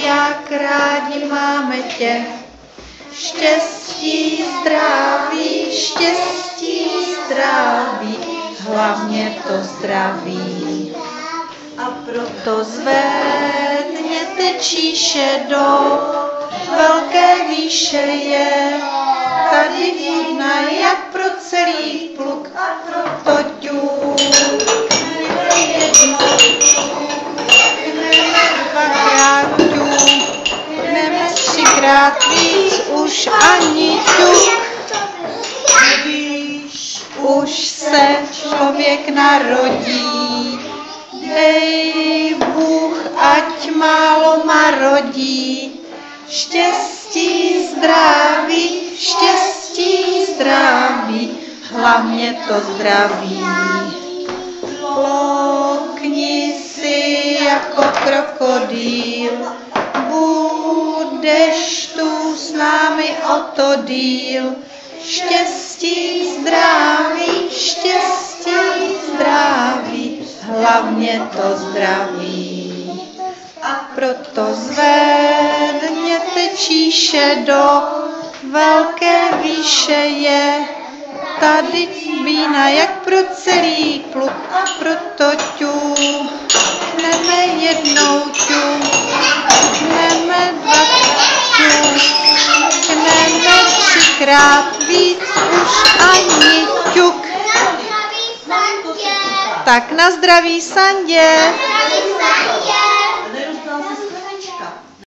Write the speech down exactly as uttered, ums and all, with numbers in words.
jak rádi máme tě. Štěstí, zdraví, štěstí, zdraví, hlavně to zdraví. A proto zvedněte číše do velké výše je. Tady vína jak pro celý pluk, a proto ťuk. Hneme dvakrát ťuk, hneme třikrát víc, už ani ťuk. Víš, už se člověk narodí, dej Bůh, ať málo marodí. Štěstí, zdraví, štěstí, zdraví, hlavně to zdraví. Lokni si jako krokodýl, budeš tu s námi o to díl. Štěstí, zdraví, štěstí, zdraví, hlavně to zdraví. A proto zvedněte číše do velké výše je. Tady vína jak pro celý pluk, a proto ťuk. Hneme jednou ťuk, hneme dvakrát ťuk, hneme třikrát víc, už ani ťuk. Tak na zdraví, Sandě.